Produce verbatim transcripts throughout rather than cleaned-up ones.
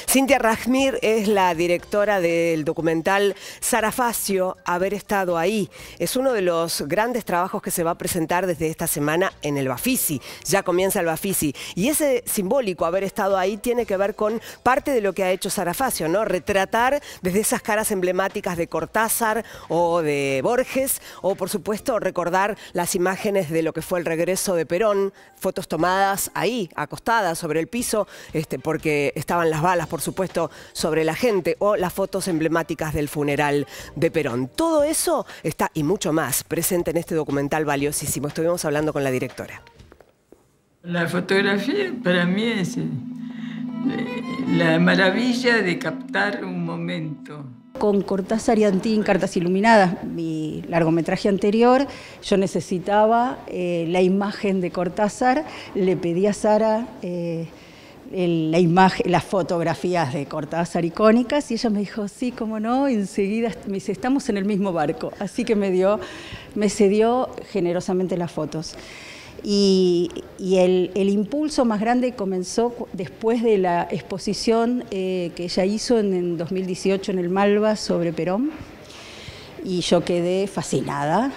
Cintia Rajmir es la directora del documental Sara Facio, Haber estado ahí. Es uno de los grandes trabajos que se va a presentar desde esta semana en el Bafisi. Ya comienza el Bafisi. Y ese simbólico haber estado ahí tiene que ver con parte de lo que ha hecho Sara Facio, ¿no? Retratar desde esas caras emblemáticas de Cortázar o de Borges, o por supuesto recordar las imágenes de lo que fue el regreso de Perón, fotos tomadas ahí, acostadas sobre el piso, este, porque estaban las balas, por supuesto, sobre la gente, o las fotos emblemáticas del funeral de Perón. Todo eso está, y mucho más, presente en este documental valiosísimo. Estuvimos hablando con la directora. La fotografía para mí es eh, la maravilla de captar un momento. Con Cortázar y Antín, Cartas Iluminadas, mi largometraje anterior, yo necesitaba eh, la imagen de Cortázar, le pedí a Sara eh, el, la imagen, las fotografías de Cortázar icónicas y ella me dijo, sí, cómo no, y enseguida me dice, estamos en el mismo barco, así que me dio, me cedió generosamente las fotos. Y, y el, el impulso más grande comenzó después de la exposición eh, que ella hizo en, en dos mil dieciocho en el Malva sobre Perón, y yo quedé fascinada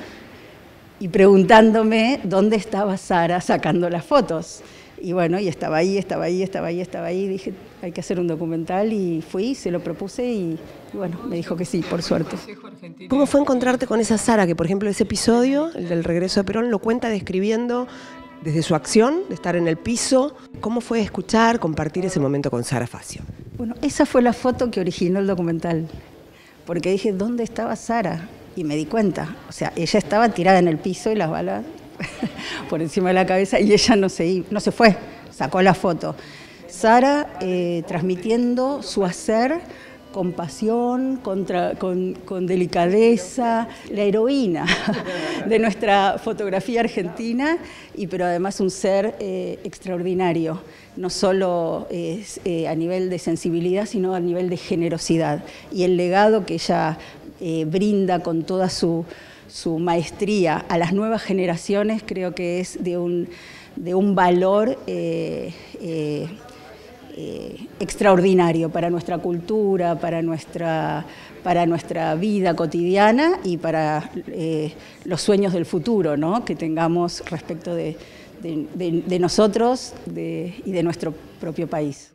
y preguntándome dónde estaba Sara sacando las fotos. Y bueno, y estaba ahí, estaba ahí, estaba ahí, estaba ahí, dije, hay que hacer un documental, y fui, se lo propuse y, y bueno, me dijo que sí, por suerte. ¿Cómo fue encontrarte con esa Sara que, por ejemplo, ese episodio, el del regreso de Perón, lo cuenta describiendo desde su acción, de estar en el piso? ¿Cómo fue escuchar, compartir ese momento con Sara Facio? Bueno, esa fue la foto que originó el documental, porque dije, ¿dónde estaba Sara? Y me di cuenta, o sea, ella estaba tirada en el piso y las balas por encima de la cabeza, y ella no se, no se fue, sacó la foto. Sara eh, transmitiendo su hacer con pasión, contra, con, con delicadeza, la heroína de nuestra fotografía argentina, y pero además un ser eh, extraordinario, no solo eh, eh, a nivel de sensibilidad, sino a nivel de generosidad. Y el legado que ella eh, brinda con toda su... su maestría a las nuevas generaciones, creo que es de un, de un valor eh, eh, eh, extraordinario para nuestra cultura, para nuestra, para nuestra vida cotidiana y para eh, los sueños del futuro, ¿no?, que tengamos respecto de, de, de, de nosotros de, y de nuestro propio país.